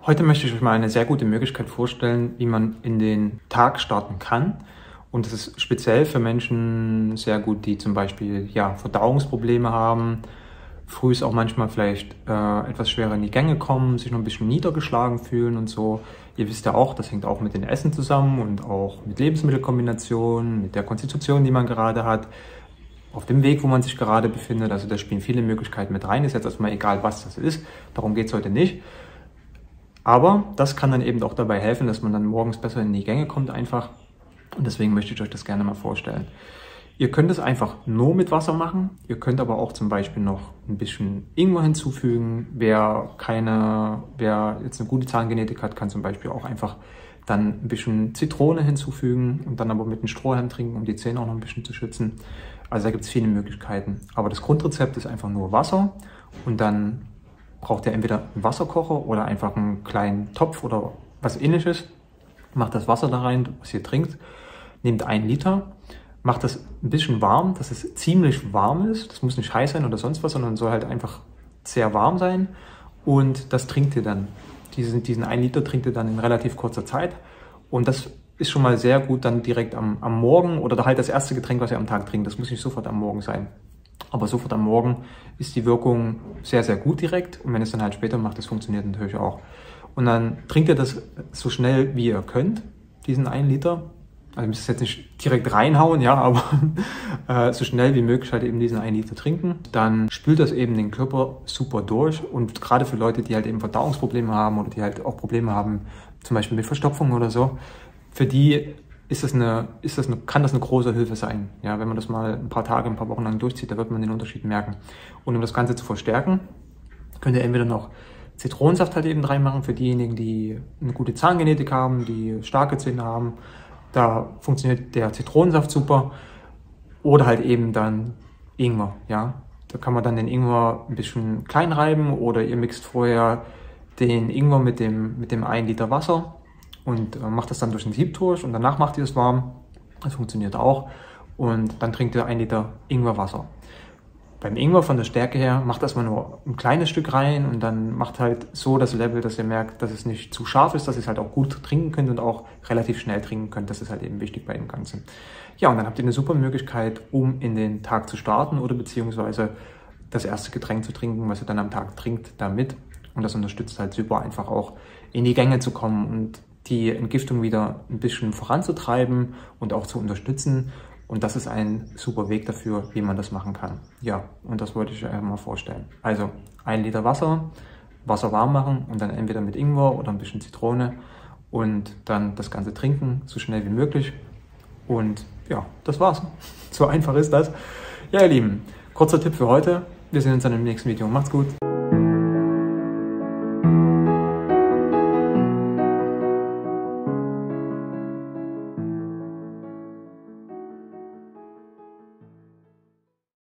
Heute möchte ich euch mal eine sehr gute Möglichkeit vorstellen, wie man in den Tag starten kann. Und das ist speziell für Menschen sehr gut, die zum Beispiel Verdauungsprobleme haben, früh auch manchmal vielleicht etwas schwerer in die Gänge kommen, sich noch ein bisschen niedergeschlagen fühlen und so. Ihr wisst ja auch, das hängt auch mit den Essen zusammen und auch mit Lebensmittelkombinationen, mit der Konstitution, die man gerade hat, auf dem Weg, wo man sich gerade befindet. Also da spielen viele Möglichkeiten mit rein. Ist jetzt erstmal egal, was das ist. Darum geht es heute nicht. Aber das kann dann eben auch dabei helfen, dass man dann morgens besser in die Gänge kommt einfach. Und deswegen möchte ich euch das gerne mal vorstellen. Ihr könnt es einfach nur mit Wasser machen. Ihr könnt aber auch zum Beispiel noch ein bisschen Ingwer hinzufügen. Wer jetzt eine gute Zahngenetik hat, kann zum Beispiel auch einfach dann ein bisschen Zitrone hinzufügen und dann aber mit einem Strohhalm trinken, um die Zähne auch noch ein bisschen zu schützen. Also da gibt es viele Möglichkeiten. Aber das Grundrezept ist einfach nur Wasser und dann braucht ihr entweder einen Wasserkocher oder einfach einen kleinen Topf oder was Ähnliches. Macht das Wasser da rein, was ihr trinkt. Nehmt 1 Liter, macht das ein bisschen warm, dass es ziemlich warm ist. Das muss nicht heiß sein oder sonst was, sondern soll halt einfach sehr warm sein. Und das trinkt ihr dann. Diesen 1 Liter trinkt ihr dann in relativ kurzer Zeit. Und das ist schon mal sehr gut dann direkt am Morgen oder halt das erste Getränk, was ihr am Tag trinkt. Das muss nicht sofort am Morgen sein. Aber sofort am Morgen ist die Wirkung sehr, sehr gut direkt. Und wenn es dann halt später macht, das funktioniert natürlich auch. Und dann trinkt ihr das so schnell, wie ihr könnt, diesen 1 Liter. Also ihr müsst es jetzt nicht direkt reinhauen, ja, aber so schnell wie möglich halt eben diesen 1 Liter trinken. Dann spült das eben den Körper super durch. Und gerade für Leute, die halt eben Verdauungsprobleme haben oder die halt auch Probleme haben, zum Beispiel mit Verstopfung oder so, für die kann das eine große Hilfe sein. Ja, wenn man das mal ein paar Tage, ein paar Wochen lang durchzieht, da wird man den Unterschied merken. Und um das Ganze zu verstärken, könnt ihr entweder noch Zitronensaft halt eben reinmachen für diejenigen, die eine gute Zahngenetik haben, die starke Zähne haben. Da funktioniert der Zitronensaft super. Oder halt eben dann Ingwer. Ja, da kann man dann den Ingwer ein bisschen klein reiben oder ihr mixt vorher den Ingwer mit dem 1 Liter Wasser und macht das dann durch den Sieb durch und danach macht ihr es warm. Das funktioniert auch. Und dann trinkt ihr 1 Liter Ingwerwasser. Beim Ingwer von der Stärke her macht erstmal nur ein kleines Stück rein und dann macht halt so das Level, dass ihr merkt, dass es nicht zu scharf ist, dass ihr es halt auch gut trinken könnt und auch relativ schnell trinken könnt. Das ist halt eben wichtig bei dem Ganzen. Ja, und dann habt ihr eine super Möglichkeit, um in den Tag zu starten oder beziehungsweise das erste Getränk zu trinken, was ihr dann am Tag trinkt, damit. Und das unterstützt halt super einfach auch in die Gänge zu kommen und die Entgiftung wieder ein bisschen voranzutreiben und auch zu unterstützen. Und das ist ein super Weg dafür, wie man das machen kann. Ja, und das wollte ich euch mal vorstellen. Also 1 Liter Wasser warm machen und dann entweder mit Ingwer oder ein bisschen Zitrone und dann das Ganze trinken, so schnell wie möglich. Und ja, das war's. So einfach ist das. Ja, ihr Lieben, kurzer Tipp für heute. Wir sehen uns dann im nächsten Video. Macht's gut.